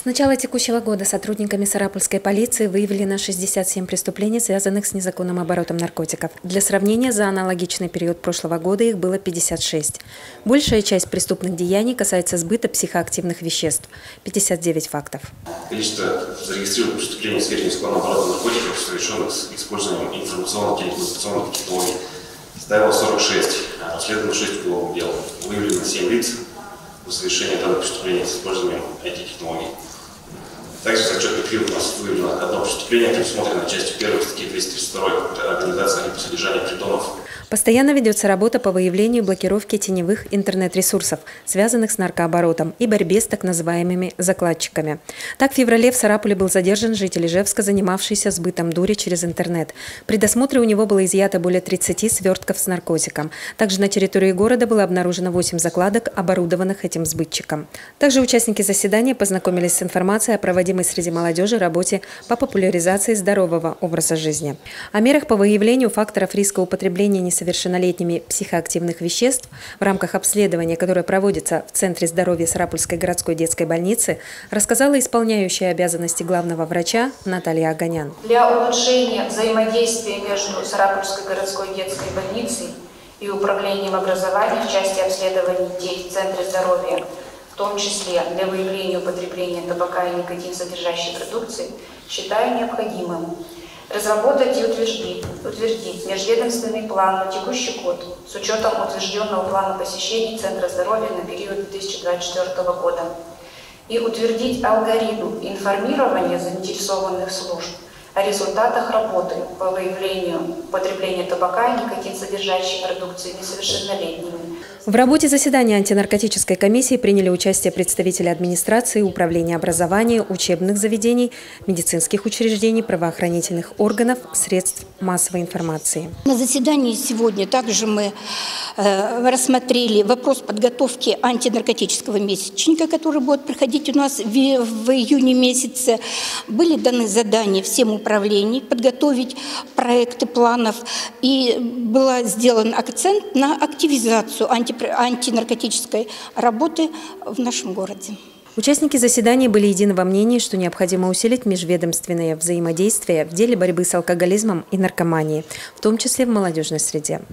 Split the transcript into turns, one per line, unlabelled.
С начала текущего года сотрудниками Сарапульской полиции выявлено 67 преступлений, связанных с незаконным оборотом наркотиков. Для сравнения, за аналогичный период прошлого года их было 56. Большая часть преступных деяний касается сбыта психоактивных веществ – 59 фактов.
Количество зарегистрированных преступлений в сфере незаконного оборота наркотиков, совершенных с использованием информационно-телекоммуникационных технологий, составило 46, расследовано 6 уголовных дел. Выявлено 7 лиц в совершении данных преступлений с использованием IT-технологий. Также за отчетный период у нас выявлено одно преступление, предусмотрено частью 1 статьи 232 «Организация по содержанию притонов».
Постоянно ведется работа по выявлению и блокировке теневых интернет-ресурсов, связанных с наркооборотом, и борьбе с так называемыми закладчиками. Так, в феврале в Сарапуле был задержан житель Ижевска, занимавшийся сбытом дури через интернет. При досмотре у него было изъято более 30 свертков с наркотиком. Также на территории города было обнаружено 8 закладок, оборудованных этим сбытчиком. Также участники заседания познакомились с информацией о проводимой среди молодежи работе по популяризации здорового образа жизни. О мерах по выявлению факторов риска употребления несовершеннолетними психоактивных веществ в рамках обследования, которое проводится в Центре здоровья Сарапульской городской детской больницы, рассказала исполняющая обязанности главного врача Наталья Аганян.
Для улучшения взаимодействия между Сарапульской городской детской больницей и управлением образования в части обследований детей в Центре здоровья, в том числе для выявления употребления табака и никотин содержащей продукции, считаю необходимым разработать и утвердить межведомственный план на текущий год с учетом утвержденного плана посещений Центра здоровья на период 2024 года и утвердить алгоритм информирования заинтересованных служб о результатах работы по выявлению употребления табака и никотин содержащей продукции несовершеннолетними.
В работе заседания антинаркотической комиссии приняли участие представители администрации, управления образования, учебных заведений, медицинских учреждений, правоохранительных органов, средств массовой информации.
На заседании сегодня также мы рассмотрели вопрос подготовки антинаркотического месячника, который будет проходить у нас в июне месяце. Были даны задания всем управлениям подготовить проекты планов, и был сделан акцент на активизацию антинаркотической работы в нашем городе.
Участники заседания были единого мнения, что необходимо усилить межведомственное взаимодействие в деле борьбы с алкоголизмом и наркоманией, в том числе в молодежной среде.